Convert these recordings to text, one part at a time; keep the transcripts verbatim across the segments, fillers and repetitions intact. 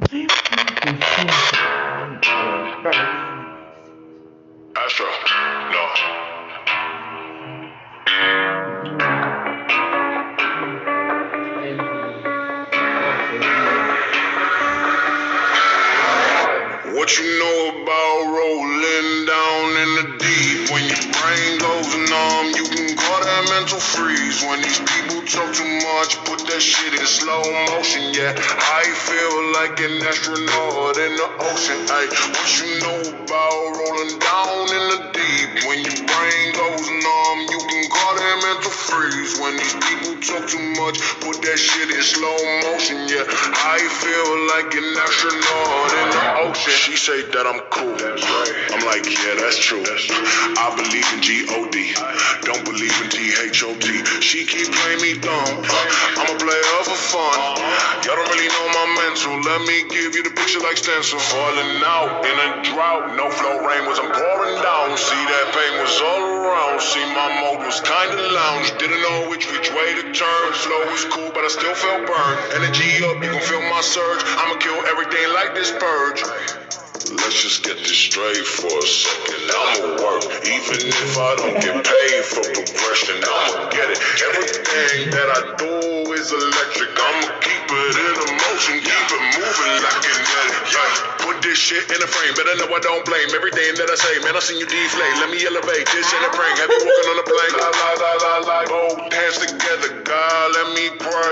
Astro, no. What you know about rolling down in the deep? When your brain goes numb, you can call that mental freeze. When these people talk too much, put that shit in slow motion. Yeah, I feel like an astronaut in the ocean. Ay, what you know about rolling down in the deep? When your brain goes numb, you can call that mental freeze. When these people talk too much, put that shit in slow motion. Yeah, I feel like an astronaut in the ocean. She say that I'm cool. That's right. I'm like, yeah, that's true. That's true. I believe in G O D. Don't believe in T H O T. She keep playing me dumb. I'm a player for fun. Y'all don't really know my mental. Let me give you the picture like stencil. Falling out in a drought. No flow rain was I'm pouring down. See that pain was all around. See my mode was kinda lounge. Didn't know which which way to turn. Flow was cool, but I still felt burned. Energy up, you can feel my surge. I'ma kill everything like this purge. Let's just get this straight for a second. I'ma work, even if I don't get paid for progression. I'ma get it. Everything that I do is electric. I'ma keep it in motion, keep it moving like kinetic. Yeah, put this shit in a frame. Better know I don't blame everything that I say. Man, I seen you deflate. Let me elevate. This ain't a prank. Have you walking on a plane? La la la la la. Both hands together, God, let me pray.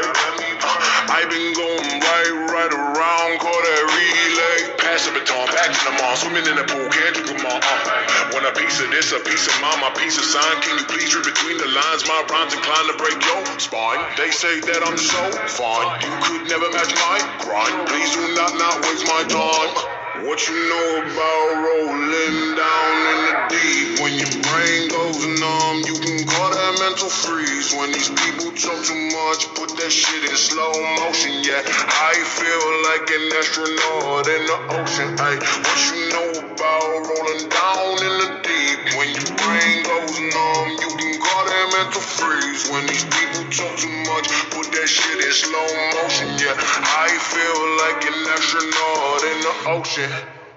Uh, I've been going right, right around, call that relay. Pass the baton, back to the mall, swimming in the pool, can't you come on? Uh, want a piece of this, a piece of mine, my piece of sign. Can you please read between the lines? My rhymes inclined to break your spine. They say that I'm so fine, you could never match my grind. Please do not not waste my time. What you know about rolling down in the deep? When your brain goes numb, you can call that mental freeze. When these people talk too much, put that shit in slow motion. Yeah, I feel like an astronaut in the ocean. Ay, what you know about rolling down in the deep? When your brain goes numb, you can call that mental freeze. When these people talk too much, put that shit in slow motion. Yeah, I feel like an astronaut in the ocean.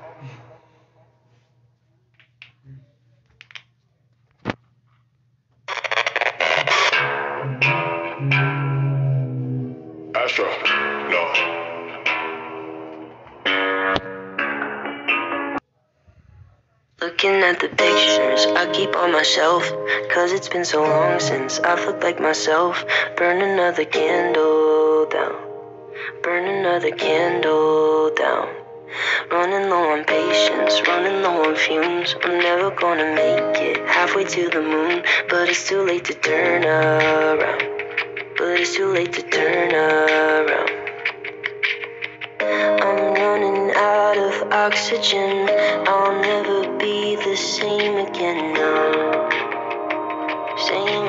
Astro, no. Looking at the pictures I keep on my shelf, cause it's been so long since I've looked like myself. Burn another candle down, burn another candle down. Running low on patience, running low on fumes. I'm never gonna make it halfway to the moon, but it's too late to turn around. But it's too late to turn around. I'm running out of oxygen. I'll never be the same again now. Same